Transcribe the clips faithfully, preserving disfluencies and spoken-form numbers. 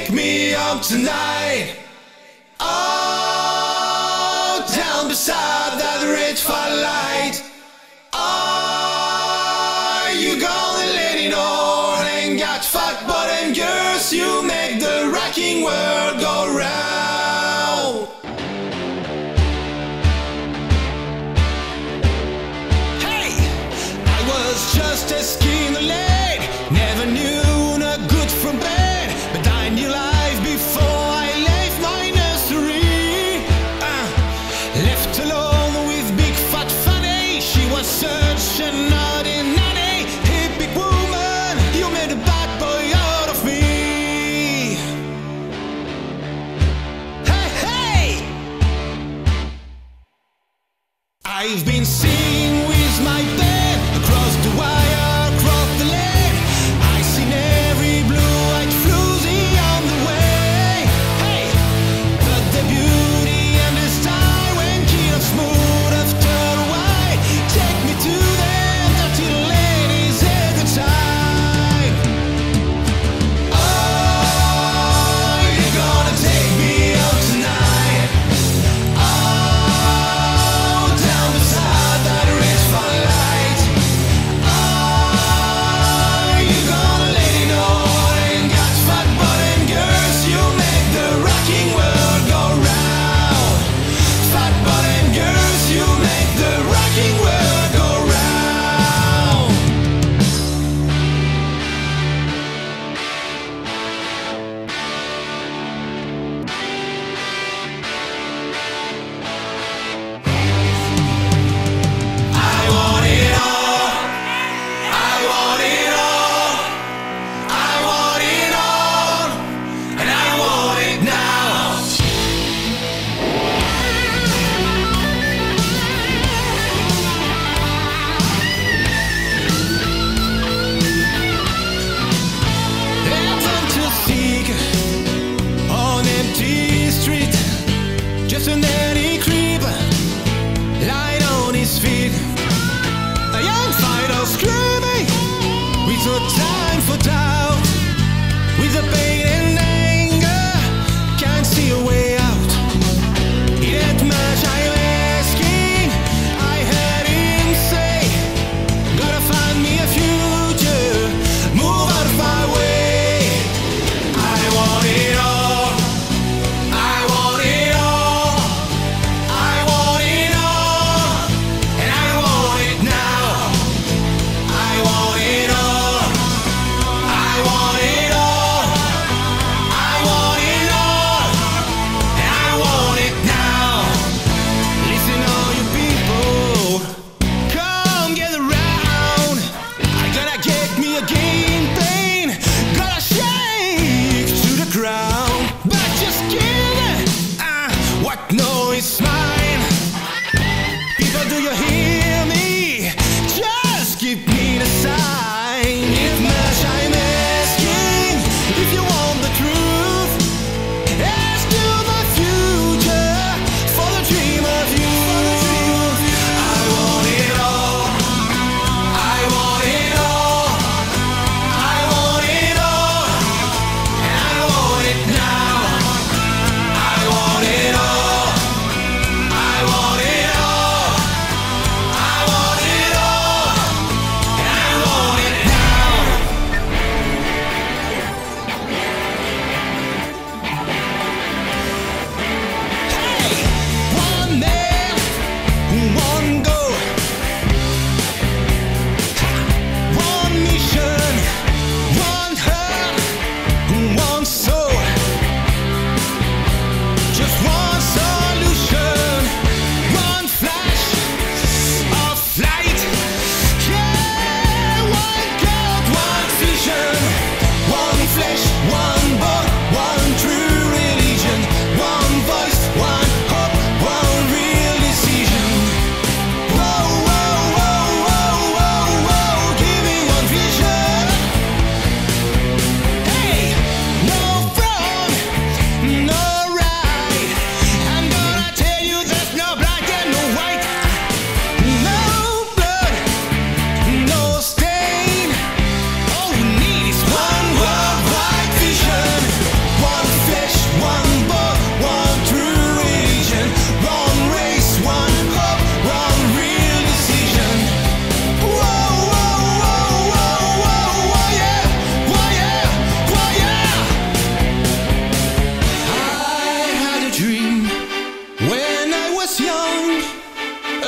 take me home tonight. Oh, down beside that red firelight. Are you gonna let it all? Ain't got fat bottom girls, you make the rocking world go round. Hey, I was just a skinny lad, never knew no good from bad, but I knew life before I left my nursery. Uh, left alone with big fat fanny, she was such a naughty, naughty hippie woman. You made a bad boy out of me. Hey, hey! I've been singing with my band across the wire, across the land. I seen every blue-eyed floozy on the way. Hey, but the beauty and the style when Kid Smooth have turned away. Take me to them dirty ladies at the time. Oh, you're gonna take me out tonight. Oh, down beside that red firelight. Oh, you're gonna let it all. Ain't got fat bottom girls, you make the rocking world go round. Fat bottom girls, you make the rocking world go round. I want it all. I want it all. I want it all. And I want it now. Heaven to seek on empty street, just an any creeper lying on his feet. A young fighter screaming with no time for doubt, with the pain and anger, can't see a way out. It ain't much I'm asking, I heard him say, gotta find me a future, move out of my way. I want it all. I want it all. I want it all. And I want it now. I want it all. I want it all. I want it all. And I want it now. Listen, all you people, come gather round. I gotta get me a game pain, gotta shake to the ground. But just kidding, uh, what noise mine? People, do you hear me? Just give me the sign. If much I'm asking, if you want the truth, ask to the future for the dream of you. I want it all. I want it all. I want it all. And I want it now. I want it all.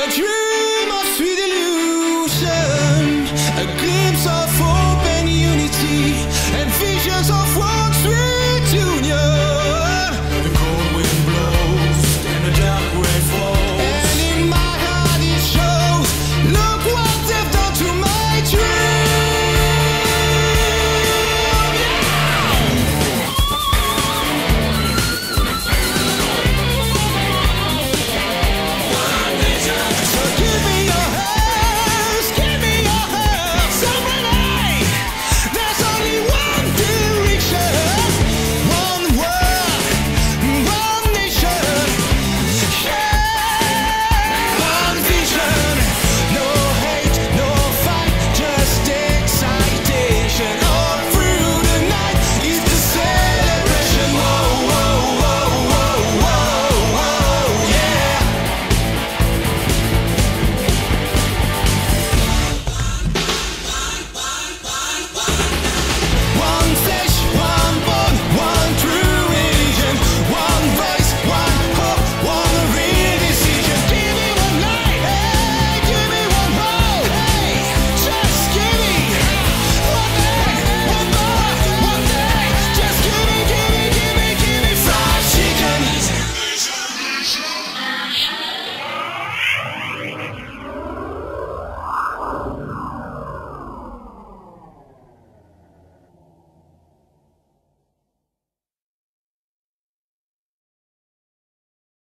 dream.